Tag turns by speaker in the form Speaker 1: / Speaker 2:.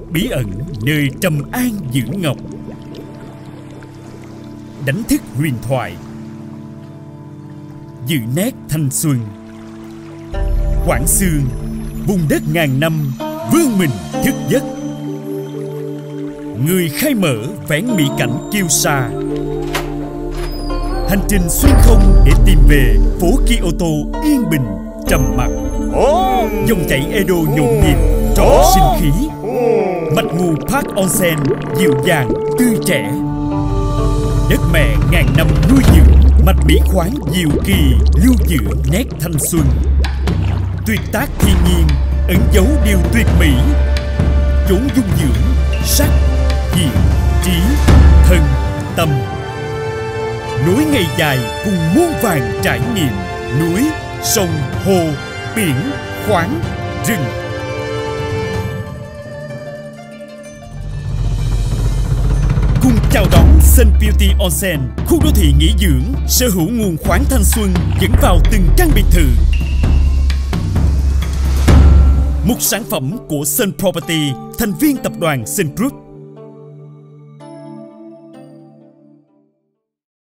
Speaker 1: bí ẩn nơi trầm an giữ ngọc. Đánh thức huyền thoại, giữ nét thanh xuân. Quảng Xương, vùng đất ngàn năm vươn mình thức giấc. Người khai mở vén mỹ cảnh kiêu sa. Hành trình xuyên không để tìm về phố Kyoto yên bình trầm mặc. Dòng chảy Edo nhộn nhịp trọ sinh khí. Mạch nguồn Park Onsen dịu dàng tươi trẻ. Đất mẹ ngàn năm nuôi dưỡng mạch mỹ khoáng diệu kỳ lưu giữ nét thanh xuân. Tuyệt tác thiên nhiên ẩn giấu điều tuyệt mỹ. Chốn dung dưỡng sắc, diệu, trí, thân, tâm. Nối ngày dài cùng muôn vàn trải nghiệm. Núi, sông, hồ, biển, khoáng, rừng. Cùng chào đón Sun Beauty Onsen, khu đô thị nghỉ dưỡng sở hữu nguồn khoáng thanh xuân dẫn vào từng căn biệt thự. Một sản phẩm của Sun Property, thành viên tập đoàn Sun Group.